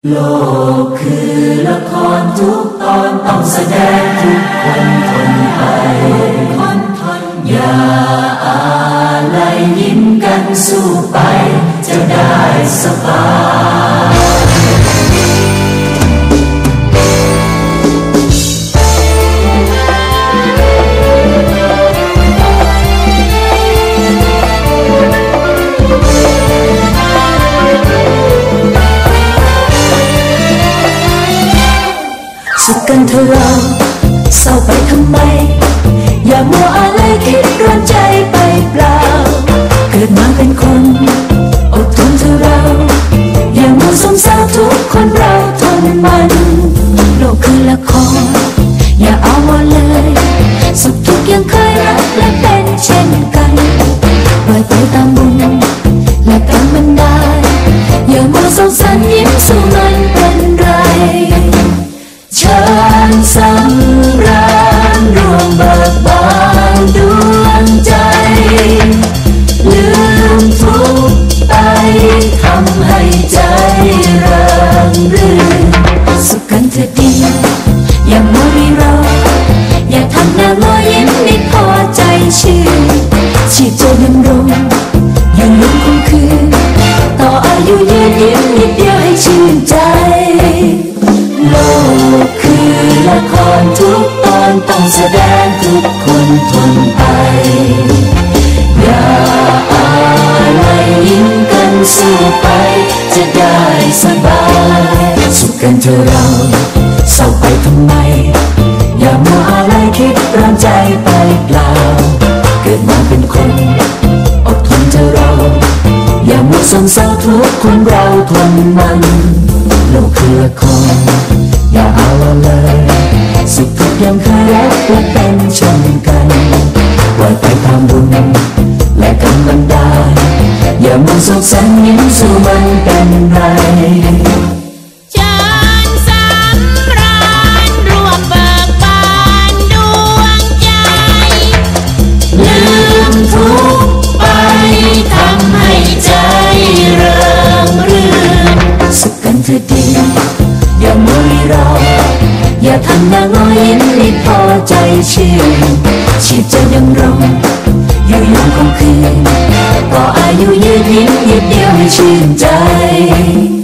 โลกคือละครทุกตอนต้องแสดงทุกคนทนไปอย่าอะไรยิ้มกันสู้ไปจะได้สบายสุขกันเถอะเราเศร้าไปทำไมอย่ามัวอะไรคิดร้อนใจไปเปล่าเกิดมาเป็นคนอดทนเถอะเราอย่ามัวสงสารทุกคนเราทนมันโลกคือละครอย่าเอาว่าเลยสุขทุกข์ยังเคยรักและเป็นเช่นกันปล่อยไปตามบุญและกรรมบันดาลอย่ามัวสงสารยิ้มสู้มันเป็นไรเชิญสำราญรวมเบิกบานดวงใจลืมทุกข์ไปทำให้ใจเริงรื่นสุขกันเถิดดีอย่ามัวรีรออย่าทำหน้างอยิ้มนิดพอใจชื่นชีพจะดำรงอยู่ลุ่มคงคืนต่ออายุยืนยิ้มนิดเดียวให้ชื่นใจโลกคือละครทุกตอนต้องแสดงทุกคนทนไปอย่าอะไรยิ้มกันสู้ไปจะได้สบายสุขกันเถอะเราเศร้าไปทำไมอย่ามัวอะไรคิดร้อนใจไปเปล่าเกิดมาเป็นคนอดทนเถอะเราอย่ามัวสงสารทุกคนเราทนมันโลกคือละครอย่าเอาเลยสุขทุกข์ยังเคยรักและเป็นเช่นกันปล่อยไปตามบุญและกรรมบันดาลอย่ามัวสงสารยิ้มสู้มันเป็นไรเชิญสำราญรวมเบิกบานดวงใจลืมทุกข์ไปทำให้ใจเริงรื่นสุขกันเถิดดีอย่ามัวรีรออย่าทำหน้างอยิ้มนิดพอใจชื่นชีพจะดำรงอยู่ยงคงคืนต่ออายุยืนยิ้มนิดเดียวให้ชื่นใจ